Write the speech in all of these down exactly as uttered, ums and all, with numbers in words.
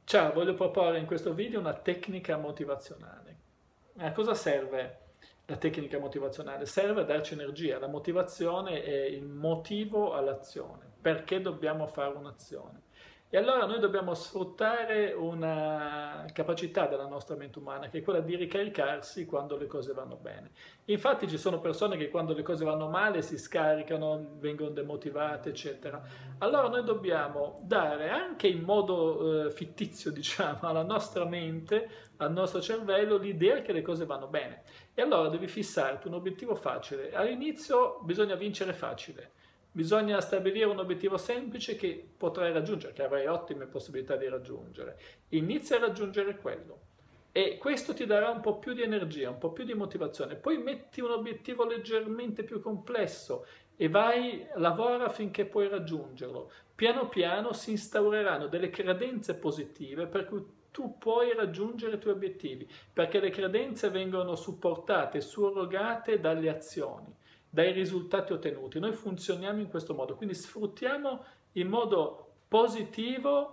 Ciao, voglio proporre in questo video una tecnica motivazionale. A cosa serve la tecnica motivazionale? Serve a darci energia. La motivazione è il motivo all'azione. Perché dobbiamo fare un'azione? E allora noi dobbiamo sfruttare una capacità della nostra mente umana, che è quella di ricaricarsi quando le cose vanno bene. Infatti ci sono persone che quando le cose vanno male si scaricano, vengono demotivate, eccetera. Allora noi dobbiamo dare anche in modo eh, fittizio, diciamo, alla nostra mente, al nostro cervello, l'idea che le cose vanno bene. E allora devi fissarti un obiettivo facile. All'inizio bisogna vincere facile. Bisogna stabilire un obiettivo semplice che potrai raggiungere, che avrai ottime possibilità di raggiungere. Inizia a raggiungere quello. E questo ti darà un po' più di energia, un po' più di motivazione. Poi metti un obiettivo leggermente più complesso e vai, lavora finché puoi raggiungerlo. Piano piano si instaureranno delle credenze positive per cui tu puoi raggiungere i tuoi obiettivi, perché le credenze vengono supportate, surrogate dalle azioni, dai risultati ottenuti. Noi funzioniamo in questo modo, quindi sfruttiamo in modo positivo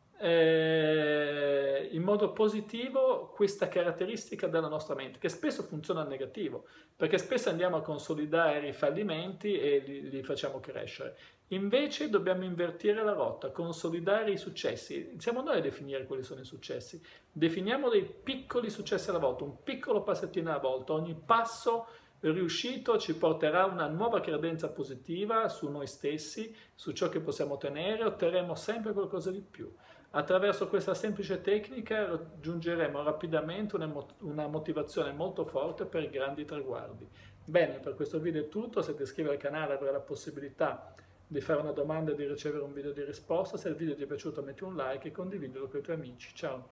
eh, in modo positivo questa caratteristica della nostra mente, che spesso funziona al negativo, perché spesso andiamo a consolidare i fallimenti e li, li facciamo crescere. Invece dobbiamo invertire la rotta, consolidare i successi. Siamo noi a definire quali sono i successi. Definiamo dei piccoli successi alla volta, un piccolo passettino alla volta. Ogni passo riuscito ci porterà una nuova credenza positiva su noi stessi, su ciò che possiamo ottenere, otterremo sempre qualcosa di più. Attraverso questa semplice tecnica raggiungeremo rapidamente una, una motivazione molto forte per grandi traguardi. Bene, per questo video è tutto. Se ti iscrivi al canale avrai la possibilità di fare una domanda e di ricevere un video di risposta. Se il video ti è piaciuto metti un like e condividilo con i tuoi amici. Ciao!